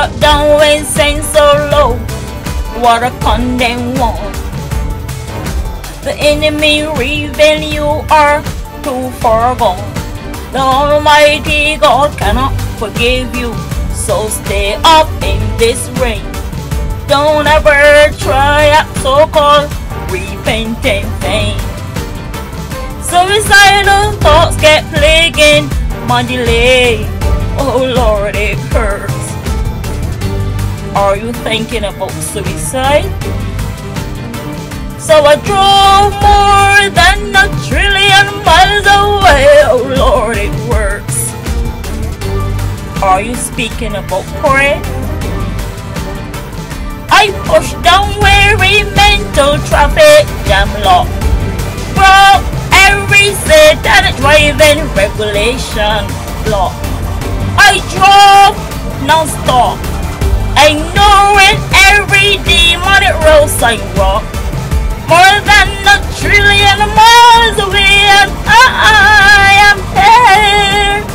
brought down when saints so low. What a condemned one. The enemy reveal you are too far gone. The Almighty God cannot forgive you, so stay up in this rain. Don't ever try at so-called repentant vain. Suicidal thoughts get plaguing my delay. Oh Lord, it hurts. Are you thinking about suicide? So I drove more than 1 trillion miles away. Oh Lord, it works. Are you speaking about prayer? I pushed down weary mental traffic jam law. Broke every satanic driving regulation block. I drove non-stop, ignoring every demonic road sign rock. More than 1 trillion miles away, and I am here.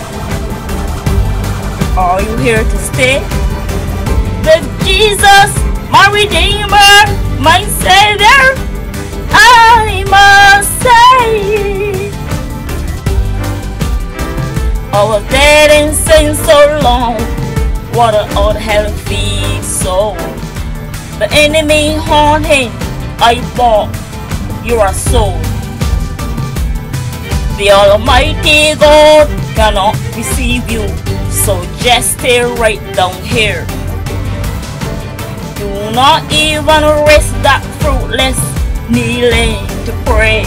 Are you here to stay? With Jesus, my Redeemer, my Savior, I must say, I was dead in sin so long. What an unhealthy soul. The enemy haunting, I bought your soul. The Almighty God cannot receive you, so just stay right down here. Do not even risk that fruitless kneeling to pray.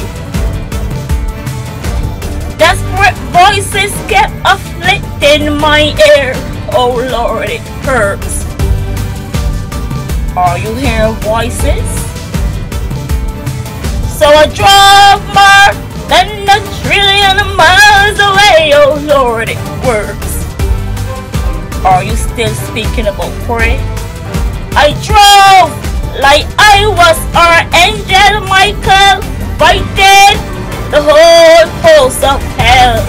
Desperate voices kept afflicting my ear. Oh Lord, it hurts. Are you hearing voices? So I drove more than 1 trillion miles away. Oh Lord, it works. Are you still speaking about prayer? I drove like I was Archangel Michael, fighting the whole host of hell.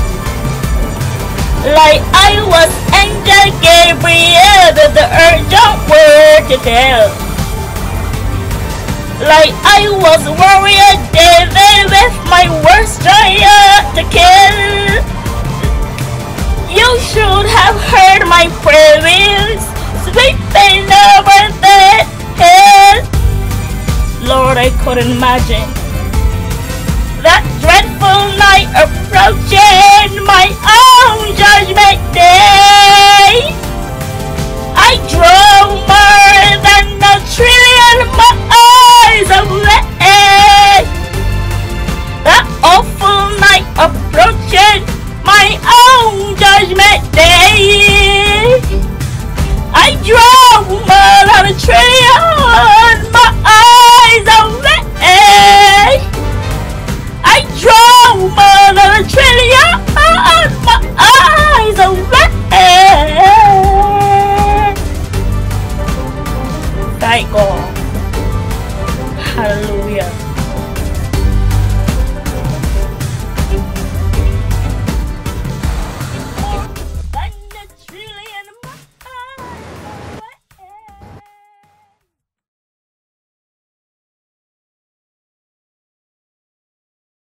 Like I was Angel Gabriel with the urgent word to tell. Like I was warrior David with my worst giant to kill. You should have heard my prayers sweeping over the hill. Lord, I couldn't imagine that dreadful night approaching, my own judgment day. I drove more than 1 trillion miles away. That awful night approaching, my own judgment day. I drove more than 1 trillion miles away. I drove more than 1 trillion miles away. Thank God. Hallelujah.